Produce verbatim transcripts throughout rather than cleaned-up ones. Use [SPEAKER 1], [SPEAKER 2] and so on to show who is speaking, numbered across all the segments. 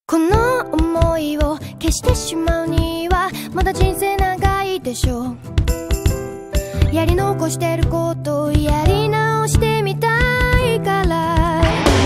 [SPEAKER 1] この想いを消してしまうにはまだ人生長いでしょう。やり残してることをやり直してみたいから。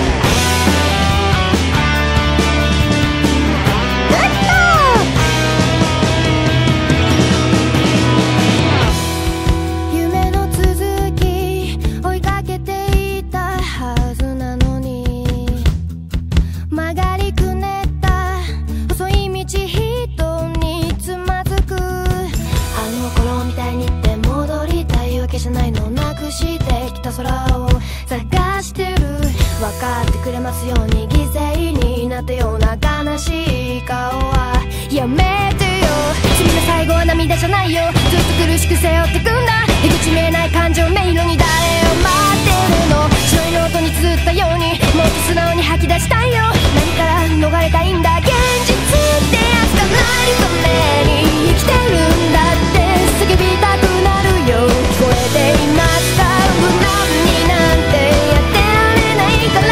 [SPEAKER 1] 夢の続き追いかけていたはずなのに、曲がりくねった細い道一人につまずく。あの頃みたいにって戻りたいわけじゃないの。なくしてきた空を探してる。分かってくれますように犠牲になったような悲しい顔はやめてよ。君の最後は涙じゃないよ。ずっと苦しく背負ってくんだ。出口見えない感情迷路に誰を待ってるの。白いノートに綴ったようにもっと素直に吐き出したいよ。何から逃れたいんだ。現実ってやつがないために生きてるんだって叫びたくなるよ。聞こえていますか。無難になんてやってられないから。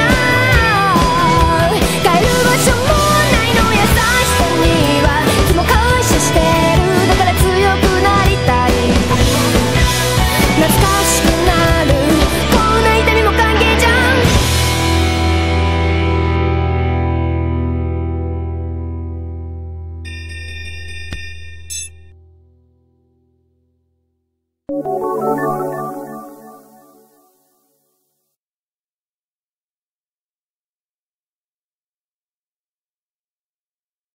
[SPEAKER 1] 帰る場所もないの。優しさにはいつも感謝してる。だから強くなりたい。懐かしくなる。こんな痛みも歓迎じゃん。
[SPEAKER 2] you